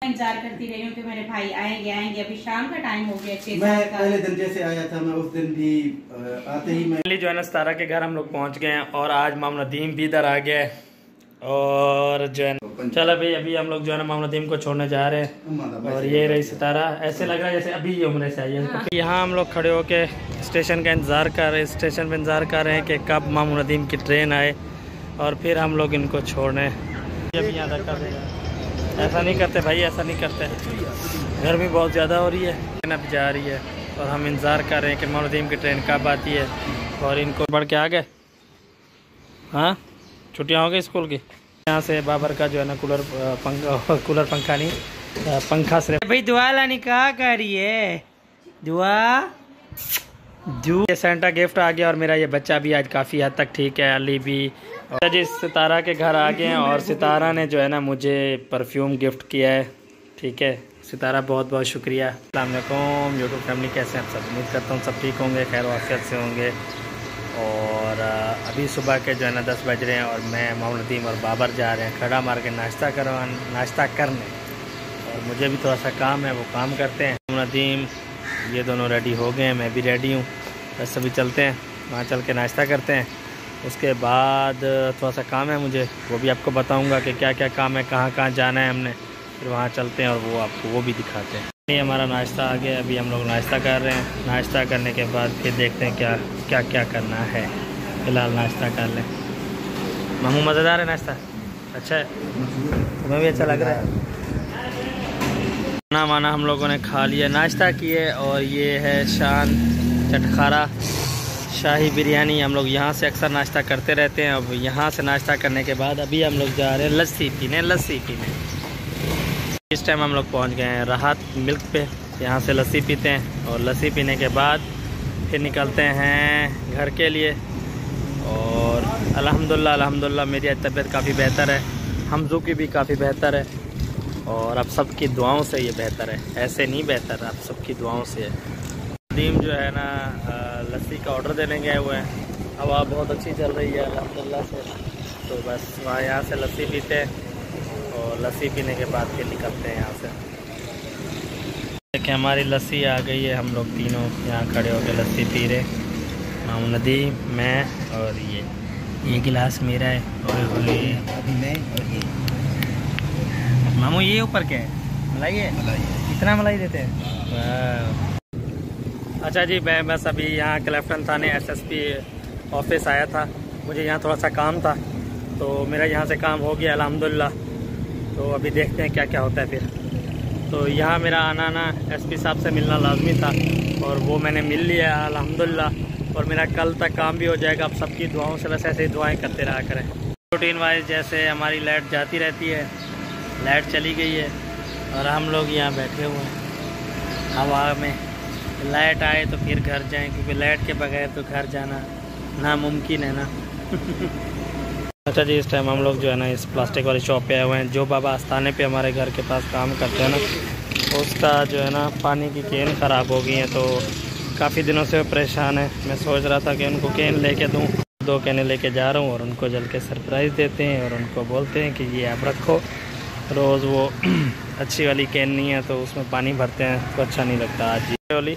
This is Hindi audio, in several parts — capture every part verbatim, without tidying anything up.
इंतजार करती रही हूँ कि मेरे भाई आएंगे आएंगे। अभी शाम का टाइम हो गया। मैं पहले दिन जैसे आया था, मैं उस दिन भी आते ही मैं जो है ना सितारा के घर हम लोग पहुँच गए हैं और आज मामू नदीम भी इधर आ गया है। और जो है चलो भाई अभी हम लोग जो है ना मामू नदीम को छोड़ने जा रहे हैं। और ये रही सितारा, ऐसे लग रहा है जैसे अभी ये उम्र से आई है। यहाँ हम लोग खड़े होके स्टेशन का इंतज़ार कर रहे हैं स्टेशन पे इंतज़ार कर रहे हैं कि कब मामू नदीम की ट्रेन आए और फिर हम लोग इनको छोड़ने। अभी यहाँ तक कर देगा, ऐसा नहीं करते भाई, ऐसा नहीं करते। गर्मी बहुत ज़्यादा हो रही है, ट्रेन अब जा रही है और हम इंतज़ार कर रहे हैं कि मामू नदीम की ट्रेन कब आती है। और इनको बढ़ के आ गए। हाँ छुट्टियाँ हो गई स्कूल की। यहाँ से बाबर का जो है ना कूलर पंखा कूलर पंखा नहीं पंखा से भाई दुआ लानी कहा कर रही है दुआ दू। ये सेंटा गिफ्ट आ गया और मेरा ये बच्चा भी आज काफ़ी हद तक ठीक है। अली भी और जी सितारा के घर आ गए हैं और सितारा ने जो है ना मुझे परफ्यूम गिफ्ट किया है। ठीक है सितारा, बहुत बहुत शुक्रिया। अस्सलाम वालेकुम यूट्यूब फैमिली, कैसे हैं आप सब? उम्मीद करता हूँ सब ठीक होंगे, खैर वाफियत से होंगे। और अभी सुबह के जो है ना दस बज रहे हैं और मैं मामू नदीम और बाबर जा रहे हैं खड़ा मार के नाश्ता करवा नाश्ता करने। और मुझे भी थोड़ा सा काम है, वो काम करते हैं। मामू नदीम ये दोनों रेडी हो गए हैं, मैं भी रेडी हूँ। बस सभी चलते हैं, वहाँ चल के नाश्ता करते हैं। उसके बाद थोड़ा सा काम है मुझे, वो भी आपको बताऊँगा कि क्या क्या काम है, कहाँ कहाँ जाना है हमने। फिर वहाँ चलते हैं और वो आपको वो भी दिखाते हैं। ये हमारा नाश्ता आ गया, अभी हम लोग नाश्ता कर रहे हैं। नाश्ता करने के बाद फिर देखते हैं क्या क्या क्या करना है। फ़िलहाल नाश्ता कर लें। मामू मज़ेदार है नाश्ता? अच्छा है, तुम्हें भी अच्छा लग रहा है? खाना वाना हम लोगों ने खा लिया, नाश्ता किए। और ये है शान चटखारा शाही बिरयानी। हम लोग यहाँ से अक्सर नाश्ता करते रहते हैं। अब यहाँ से नाश्ता करने के बाद अभी हम लोग जा रहे हैं लस्सी पीने लस्सी पीने इस टाइम हम लोग पहुंच गए हैं राहत मिल्क पे। यहाँ से लस्सी पीते हैं और लस्सी पीने के बाद फिर निकलते हैं घर के लिए। और अल्हम्दुलिल्लाह अल्हम्दुलिल्लाह मेरी तबीयत काफ़ी बेहतर है, हमजू की भी काफ़ी बेहतर है। और अब सबकी दुआओं से ये बेहतर है, ऐसे नहीं बेहतर, अब सबकी दुआओं से है। नदीम जो है ना लस्सी का ऑर्डर देने गए हुए हैं। हवा बहुत अच्छी चल रही है अल्हम्दुलिल्लाह से, तो बस वहाँ यहाँ से लस्सी पीते हैं और लस्सी पीने के बाद फिर निकलते हैं यहाँ से। देखिए हमारी लस्सी आ गई है, हम लोग तीनों यहाँ खड़े होकर लस्सी पी रहे। मामू नदीम, मैं और ये ये गिलास मेरा है। और ये अभी मैं और ये मामू ये ऊपर क्या है? मलाई है? कितना मलाई देते हैं? अच्छा जी, मैं बस अभी यहाँ क्लेफ्टन थाने एसएसपी ऑफिस आया था। मुझे यहाँ थोड़ा सा काम था तो मेरा यहाँ से काम हो गया अल्हम्दुलिल्लाह। तो अभी देखते हैं क्या क्या होता है फिर। तो यहाँ मेरा आना ना एसपी साहब से मिलना लाजमी था और वो मैंने मिल लिया अल्हम्दुलिल्लाह। और मेरा कल तक काम भी हो जाएगा। अब सबकी दुआओं से बस ऐसे ही दुआएं करते रहा करें। रूटीन वाइज जैसे हमारी लाइट जाती रहती है, लाइट चली गई है और हम लोग यहाँ बैठे हुए हैं हवा में। लाइट आए तो फिर घर जाएं, क्योंकि लाइट के बगैर तो घर जाना नामुमकिन है ना। अच्छा जी, इस टाइम हम लोग जो है ना इस प्लास्टिक वाली शॉप पे आए हुए हैं। जो बाबा आस्थाने पे हमारे घर के पास काम करते हैं ना, उसका जो है ना पानी की केन ख़राब हो गई है तो काफ़ी दिनों से वो परेशान है। मैं सोच रहा था कि उनको केन लेके दूँ, दो केने लेके जा रहा हूँ और उनको जल के सरप्राइज़ देते हैं और उनको बोलते हैं कि ये आप रखो। रोज़ वो अच्छी वाली केन नहीं है तो उसमें पानी भरते हैं तो अच्छा नहीं लगता। आज ये वाली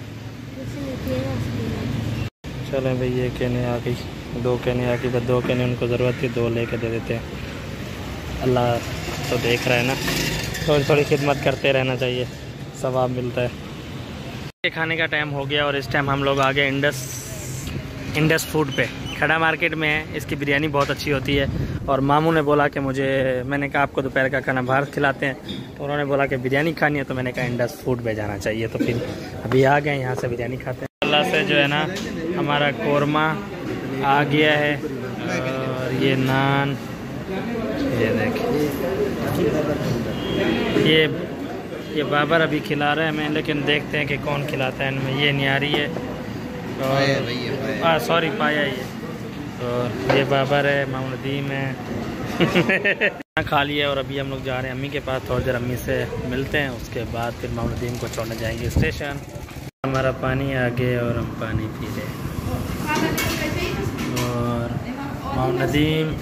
चलें भाई, ये केने आ गई, दो केने आ गई, बस दो केने उनको ज़रूरत थी, दो लेके दे देते हैं। अल्लाह तो देख रहा है ना, थोड़ी थोड़ी खिदमत करते रहना चाहिए, सवाब मिलता है। खाने का टाइम हो गया और इस टाइम हम लोग आ गए इंडस इंडस फूड पे। खड़ा मार्केट में है, इसकी बिरयानी बहुत अच्छी होती है। और मामू ने बोला कि मुझे, मैंने कहा आपको दोपहर का खाना बाहर खिलाते हैं, तो उन्होंने बोला कि बिरयानी खानी है, तो मैंने कहा इंडस फूड पे जाना चाहिए। तो फिर अभी आ गए, यहाँ से बिरयानी खाते हैं। अल्लाह से जो है ना हमारा कोरमा आ गया है और ये नान, ये देखिए ये ये बाबर अभी खिला रहे हैं हमें, लेकिन देखते हैं कि कौन खिलाता है इनमें। ये नियारी है और हाँ सॉरी पाया ये, और ये बाबर है, मामू नदीम है। खा लिया और अभी हम लोग जा रहे हैं अम्मी के पास। थोड़ी देर अम्मी से मिलते हैं, उसके बाद फिर मामू नदीम को छोड़ने जाएंगे स्टेशन। हमारा पानी आ गया और हम पानी पी रहे। और मामू नदीम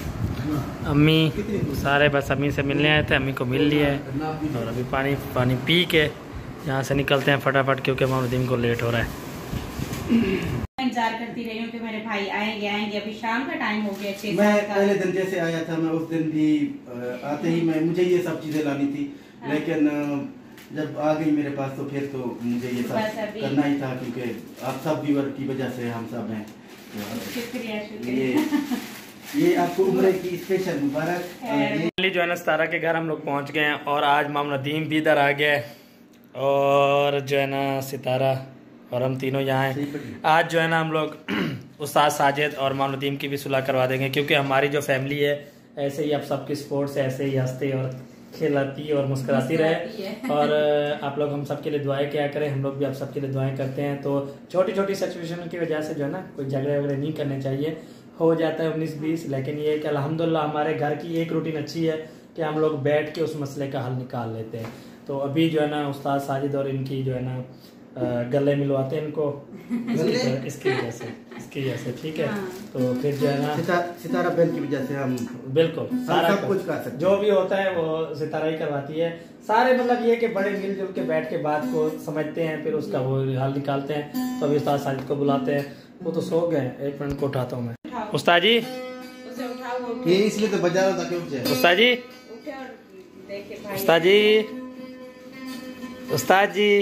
अम्मी सारे बस अम्मी से मिलने आए थे, अम्मी को मिल लिया है और अभी पानी पानी पी के यहाँ से निकलते हैं फटाफट, क्योंकि मोहम्मद को लेट हो रहा है। इंतजार करती रही हूँ कि मेरे भाई आएंगे आएंगे अभी शाम का टाइम हो गया छह मैं सात का। पहले दिन जैसे आया था, मैं उस दिन भी अ, आते ही मैं मुझे ये सब चीजें लानी थी, हाँ। लेकिन अ, जब आ गई मेरे पास तो फिर तो मुझे ये सब बस अभी- करना ही था, क्योंकि आप सब व्यूअर की वजह से हम सब हैं। शुक्रिया ये शुक्रिया। ये आपको उम्र की स्पेशल मुबारक। और ये जो है ना सितारा के घर हम लोग पहुँच गए हैं और आज माम नदीम भी इधर आ गया है और जो है ना सितारा और हम तीनों यहाँ हैं। आज जो है ना हम लोग उस्ताद साजिद और माम नदीम की भी सुलह करवा देंगे, क्योंकि हमारी जो फैमिली है ऐसे ही आप सबकी सपोर्ट से ऐसे ही हंसते और खिलाती और मुस्कुराती रहे। और आप लोग हम सब के लिए दुआएं क्या करें, हम लोग भी आप सबके लिए दुआएं करते हैं। तो छोटी छोटी सिचुएशन की वजह से जो है ना कोई झगड़े वगैरह नहीं करने चाहिए, हो जाता है उन्नीस बीस, लेकिन ये कि अल्हम्दुलिल्लाह हमारे घर की एक रूटीन अच्छी है कि हम लोग बैठ के उस मसले का हल निकाल लेते हैं। तो अभी जो है ना उस्ताद साजिद और इनकी जो है ना गले मिलवाते हैं इनको इसकी इसकी वजह से इसकी वजह से ठीक है। हाँ। तो फिर जो है ना सिता, सितारा बहन की वजह से हम बिल्कुल सारा सब कुछ कर सकते हैं। जो भी होता है वो सितारा ही करवाती है सारे, मतलब ये कि बड़े मिलजुल के बैठ के बात को समझते हैं, फिर उसका वो हल निकालते हैं। तो अभी उस्ताद साजिद को बुलाते हैं, वो तो सो गए, एक मिनट को उठाता हूँ मैं। उस्ताद जी उसे उठाओ, वो ये इसलिए तो बजा रहा था कि उठ जाए। उस्ताद जी उठे और देखे भाई। उस्ताद जी उस्ताद जी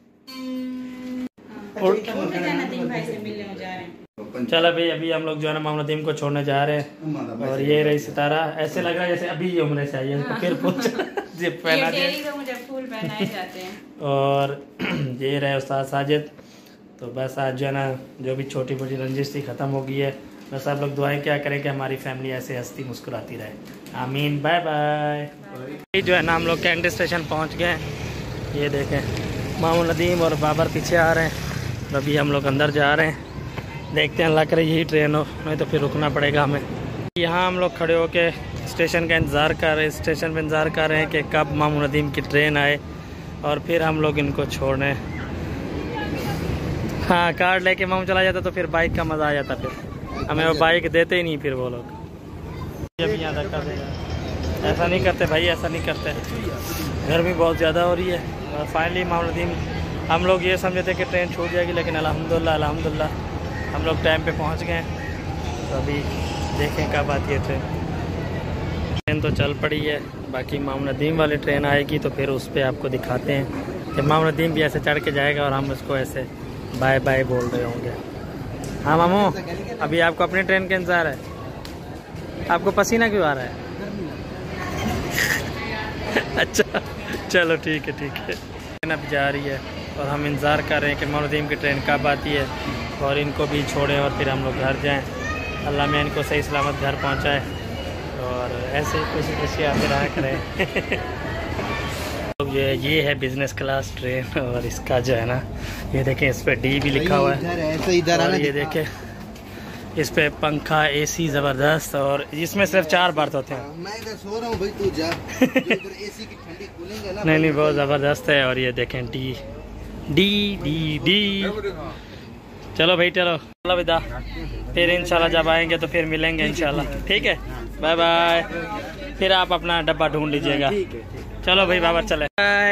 उठ के नदीम भाई से मिलने हो जा रहे हैं। चलो भाई अभी हम लोग जो है ना मोहम्मद नदीम को छोड़ने जा रहे हैं और ये रही सितारा। ऐसे लग रहा है जैसे अभी ये उम्र से आई है, तो फिर पूछ जी पहना ये दिया डेली तो मुझे फूल पहनाए जाते हैं। और ये रहे उस्ताद साजिद। तो बस आज जो है ना जो भी छोटी मोटी रंजिश थी ख़त्म हो गई है। बस आप लोग दुआएं क्या करें कि हमारी फैमिली ऐसे हंसती मुस्कुराती रहे। आमीन। Bye bye. जो है ना हम लोग कैंट स्टेशन पहुंच गए। ये देखें मामू नदीम और बाबर पीछे आ रहे हैं, अभी हम लोग अंदर जा रहे हैं। देखते हैं अल्लाह करे यही ट्रेन हो, नहीं तो फिर रुकना पड़ेगा हमें। यहाँ हम लोग खड़े होके स्टेशन का इंतज़ार कर रहे हैं, स्टेशन पे इंतज़ार कर रहे हैं कि कब मामू नदीम की ट्रेन आए और फिर हम लोग इनको छोड़ने। हाँ कार्ड लेके मामू चला जाता तो फिर बाइक का मज़ा आ जाता, फिर हमें वो बाइक देते ही नहीं फिर वो लोग। जब यहाँ धक्का देगा, ऐसा नहीं करते भाई, ऐसा नहीं करते। गर्मी बहुत ज़्यादा हो रही है और फाइनली मामू नदीम हम लोग ये समझे थे कि ट्रेन छूट जाएगी, लेकिन अल्हम्दुलिल्लाह अल्हम्दुलिल्लाह हम लोग टाइम पे पहुंच गए। तो अभी देखें कब आती है ट्रेन। ट्रेन तो चल पड़ी है, बाकी मामू नदीम वाली ट्रेन आएगी तो फिर उस पर आपको दिखाते हैं कि मामू नदीम भी ऐसे चढ़ के जाएगा और हम उसको ऐसे बाय बाय बोल रहे होंगे। हाँ मामू अभी आपको अपनी ट्रेन का इंतज़ार है, आपको पसीना क्यों आ रहा है? अच्छा चलो ठीक है ठीक है। ट्रेन अब जा रही है और हम इंतज़ार कर रहे हैं कि मामू नदीम की ट्रेन कब आती है और इनको भी छोड़ें और फिर हम लोग घर जाएं। अल्लाह में इनको सही सलामत घर पहुंचाए और ऐसे ही खुशी खुशी आते रहा करें। तो ये ये है बिज़नेस क्लास ट्रेन और इसका जो है ना ये देखें इस पर डी भी लिखा हुआ है और ये देखें इस पे पंखा एसी ज़बरदस्त और इसमें सिर्फ चार बर्थ होते हैं। मैं इधर सो रहा हूँ भाई, तू जा। एसी की ठंडी कूलिंग ना। नहीं नहीं बहुत ज़बरदस्त है। और ये देखें डी डी डी डी। चलो भाई चलो चलो विदा, फिर इंशाल्लाह जब आएंगे तो फिर मिलेंगे इंशाल्लाह। ठीक है बाय बाय। फिर आप अपना डब्बा ढूंढ लीजिएगा। चलो भाई बाबर चले।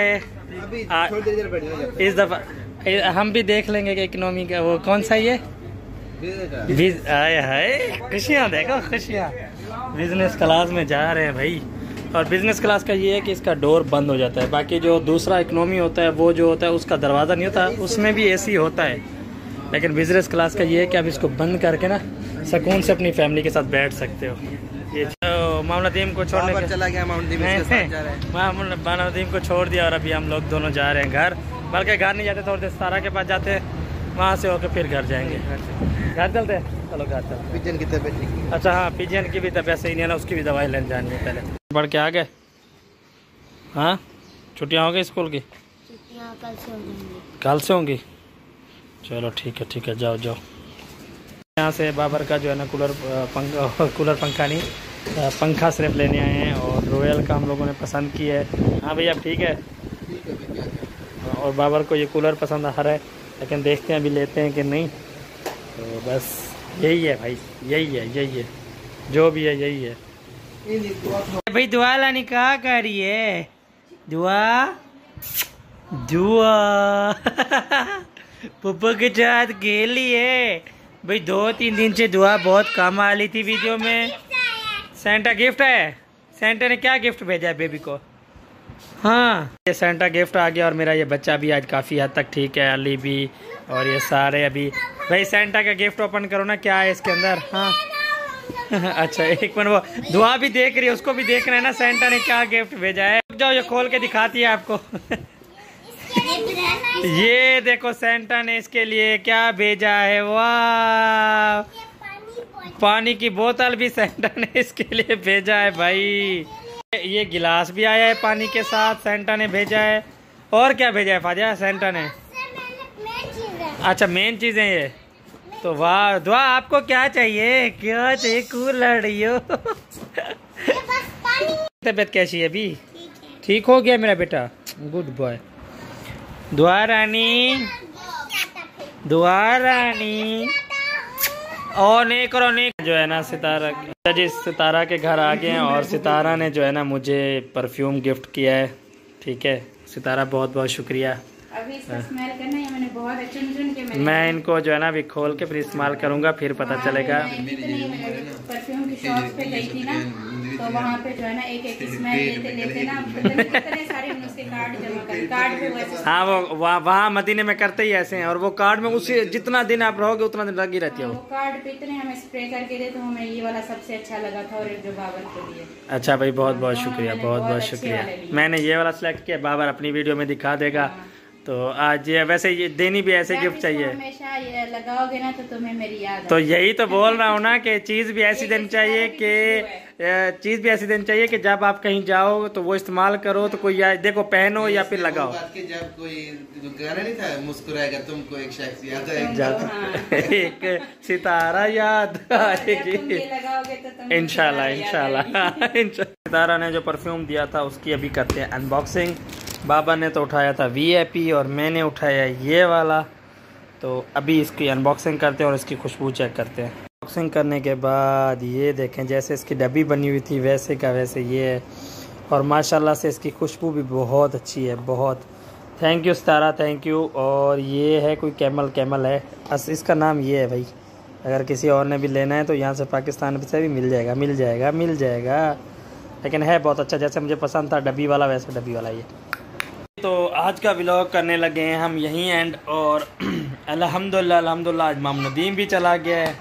इस दफ़ा हम भी देख लेंगे कि इकोनॉमी का वो कौन सा ये आए हाय खुशियाँ देखो खुशियाँ। बिजनेस क्लास में जा रहे हैं भाई और बिजनेस क्लास का ये है कि इसका डोर बंद हो जाता है। बाकी जो दूसरा इकोनॉमी होता है वो जो होता है उसका दरवाज़ा नहीं होता, उसमें भी एसी होता है। लेकिन बिजनेस क्लास का ये है कि आप इसको बंद करके ना सुकून से अपनी फैमिली के साथ बैठ सकते हो। ये तो मामू नदीम को छोड़ने के चला गया, मामू नदीम के साथ जा रहे हैं। मामू नदीम को छोड़ दिया और अभी हम लोग दोनों जा रहे हैं घर। बल्कि घर नहीं जाते, थोड़ी देर सारा के पास जाते हैं, वहाँ से होकर फिर घर जाएंगे। घर चलते हैं चलो घर चलते। पिजन की तबीयत, अच्छा हाँ पिजन की भी तबीयत सही नहीं है ना, उसकी भी दवाई लेने जानी है पहले। बढ़ के आ गए। हाँ छुट्टियाँ हो गई स्कूल की? कल से होंगी। कल से होंगी, चलो ठीक है ठीक है जाओ जाओ। यहाँ से बाबर का जो है ना कूलर पंखा कूलर पंखा नहीं पंखा सिर्फ लेने आए हैं और रॉयल का हम लोगों ने पसंद की है। हाँ भैया ठीक है। और बाबर को ये कूलर पसंद आ रहा है, लेकिन देखते हैं अभी लेते हैं कि नहीं। तो बस यही है भाई, यही है यही है जो भी है यही है। भाई दुआ लानी कहा कर रही है? दुआ दुआ पप्पा के साथ खेली है भाई। दो तीन दिन से दुआ बहुत कम आ रही थी वीडियो में। सेंटा गिफ्ट है। सेंटा ने क्या गिफ्ट भेजा है बेबी को? हाँ, ये सेंटा गिफ्ट आ गया और मेरा ये बच्चा भी आज काफ़ी हद तक ठीक है, अली भी और ये सारे अभी। भाई सेंटा का गिफ्ट ओपन करो ना, क्या है इसके अंदर? हाँ अच्छा एक मिनट, वो दुआ भी देख रही है, उसको भी देखना है ना सेंटा ने क्या गिफ्ट भेजा है। जाओ ये खोल के दिखाती है आपको। ये देखो सेंटा ने इसके लिए क्या भेजा है। वाह, पानी की बोतल भी सेंटा ने इसके लिए भेजा है भाई। ये गिलास भी आया है पानी के साथ, सेंटा ने भेजा है। और क्या भेजा है फाजिया सेंटा ने? अच्छा मेन चीजें ये तो। वाह दुआ आपको क्या चाहिए? क्या चाहिए? कूलर हो। तबीयत कैसी है अभी? ठीक हो गया मेरा बेटा, गुड बॉय। दुआ रानी, दुआ रानी। और नहीं करो नहीं। जो है ना सितारा जी, सितारा के घर आ गए हैं और सितारा ने जो है ना मुझे परफ्यूम गिफ्ट किया है। ठीक है सितारा, बहुत बहुत शुक्रिया। अभी इसका स्मेल करना है, मैंने बहुत अच्छे चुन के मैंने मैं इनको जो है ना अभी खोल के फिर इस्तेमाल करूंगा, फिर पता हाँ, चलेगा। परफ्यूम की शॉप पे गई थी ना, तो वहाँ पे जो है ना एक एक स्मेल लेते लेते ना कितने सारे उसके कार्ड जमा कर कार्ड पे वैसे। हाँ वो वहाँ मदीने में करते ही ऐसे हैं, और वो कार्ड में उसी जितना दिन आप रहोगे उतना दिन लगी रहती है वो। कार्ड पे इतने हमें स्प्रे करके दे, तो हमें ये वाला सबसे अच्छा लगा था, और एक जो बाबर के लिए। अच्छा भाई बहुत बहुत शुक्रिया, बहुत बहुत शुक्रिया। मैंने ये वाला सिलेक्ट किया, बाबर अपनी वीडियो में दिखा देगा। तो आज ये वैसे ये देनी भी ऐसे गिफ्ट चाहिए। हमेशा ये लगाओगे ना तो तुम्हें मेरी याद। तो यही तो बोल रहा हूँ ना कि चीज भी ऐसी देनी चाहिए कि चीज भी ऐसी देनी चाहिए कि जब आप कहीं जाओ तो वो इस्तेमाल करो, तो कोई या देखो पहनो या फिर लगाओ। जब कोई गाना नहीं था मुस्कुराएगा तुमको एक शख्स याद आएगा, एक सितारा याद आएगी। इंशाल्लाह इंशाल्लाह। सितारा ने जो परफ्यूम दिया था उसकी अभी करते हैं अनबॉक्सिंग। बाबा ने तो उठाया था वी आई पी और मैंने उठाया ये वाला। तो अभी इसकी अनबॉक्सिंग करते हैं और इसकी खुशबू चेक करते हैं। अनबॉक्सिंग करने के बाद ये देखें, जैसे इसकी डब्बी बनी हुई थी वैसे का वैसे ये है, और माशाल्लाह से इसकी खुशबू भी बहुत अच्छी है, बहुत। Thank you Sitara, thank you. और ये है कोई कैमल कैमल है, बस इसका नाम ये है भाई। अगर किसी और ने भी लेना है तो यहाँ से पाकिस्तान से भी मिल जाएगा, मिल जाएगा मिल जाएगा लेकिन है बहुत अच्छा, जैसे मुझे पसंद था डब्बी वाला वैसे डब्बी वाला ये। तो आज का व्लॉग करने लगे हैं हम यहीं एंड। और अल्हम्दुलिल्लाह अल्हम्दुलिल्लाह आज माम नदीम भी चला गया है,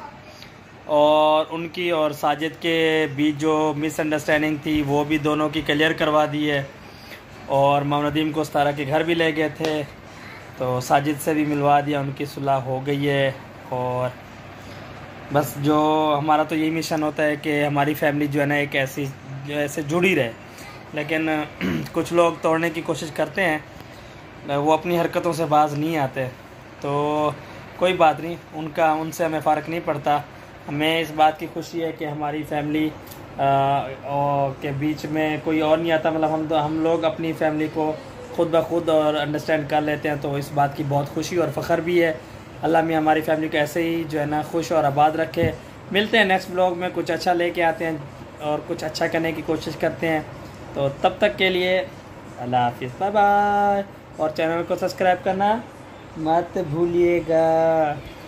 और उनकी और साजिद के बीच जो मिसअंडरस्टैंडिंग थी वो भी दोनों की क्लियर करवा दी है। और माम नदीम को सितारा के घर भी ले गए थे, तो साजिद से भी मिलवा दिया, उनकी सुलह हो गई है। और बस जो हमारा तो यही मिशन होता है कि हमारी फैमिली जो है ना एक ऐसी जो ऐसे जुड़ी रहे, लेकिन कुछ लोग तोड़ने की कोशिश करते हैं, वो अपनी हरकतों से बाज नहीं आते। तो कोई बात नहीं, उनका उनसे हमें फ़र्क नहीं पड़ता। हमें इस बात की खुशी है कि हमारी फैमिली आ, और के बीच में कोई और नहीं आता। मतलब हम तो हम लोग अपनी फैमिली को खुद ब खुद और अंडरस्टैंड कर लेते हैं, तो इस बात की बहुत खुशी और फ़ख्र भी है। अल्लाह में हमारी फैमिली को ऐसे ही जो है ना खुश और आबाद रखे। मिलते हैं नेक्स्ट ब्लॉग में, कुछ अच्छा लेके आते हैं और कुछ अच्छा करने की कोशिश करते हैं। तो तब तक के लिए अल्लाह हाफिज़, बाय बाय। और चैनल को सब्सक्राइब करना मत भूलिएगा।